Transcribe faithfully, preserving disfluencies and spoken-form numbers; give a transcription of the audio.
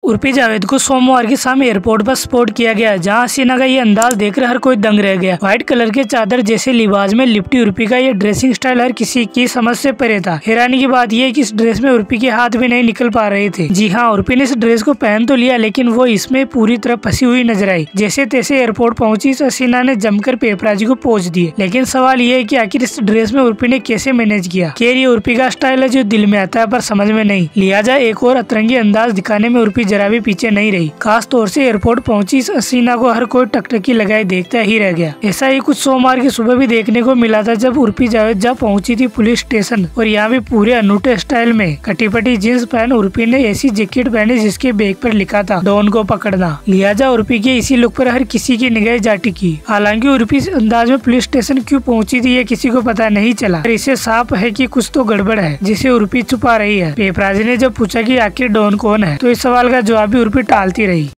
उर्फी जावेद को सोमवार की शाम एयरपोर्ट पर स्पॉट किया गया, जहां हसीना का ये अंदाज देखकर हर कोई दंग रह गया। व्हाइट कलर के चादर जैसे लिबास में लिपटी उर्फी का ये ड्रेसिंग स्टाइल हर किसी की समझ से परे था। हैरानी की बात यह कि इस ड्रेस में उर्फी के हाथ भी नहीं निकल पा रहे थे। जी हाँ, उर्फी ने इस ड्रेस को पहन तो लिया, लेकिन वो इसमें पूरी तरह फंसी हुई नजर आई। जैसे तैसे एयरपोर्ट पहुंची हसीना ने जमकर पेपराजी को पोंछ दिए। लेकिन सवाल ये है कि आखिर इस ड्रेस में उर्फी ने कैसे मैनेज किया। खैर, ये उर्फी का स्टाइल है जो दिल में आता है पर समझ में नहीं। लिहाजा एक और अतरंगी अंदाज दिखाने में उर्फी जरा भी पीछे नहीं रही। खास तौर से एयरपोर्ट पहुंची हसीना को हर कोई टकटकी लगाए देखता ही रह गया। ऐसा ही कुछ सोमवार की सुबह भी देखने को मिला था, जब उर्फी जावेद जब पहुंची थी पुलिस स्टेशन, और यहाँ भी पूरे अनूठे स्टाइल में कटीपटी जींस पहन उर्फी ने ऐसी जैकेट पहनी जिसके बैग पर लिखा था डॉन को पकड़ना। लिहाजा उर्फी के इसी लुक पर हर किसी की निगाह जा टिकी। हालांकि उर्फी इस अंदाज में पुलिस स्टेशन क्यों पहुंची थी ये किसी को पता नहीं चला, पर इसे साफ है कि कुछ तो गड़बड़ है जिसे उर्फी छुपा रही है। पेपराजी ने जब पूछा कि आखिर डॉन कौन है, तो इस सवाल का जवाब भी उर्फी टालती रही।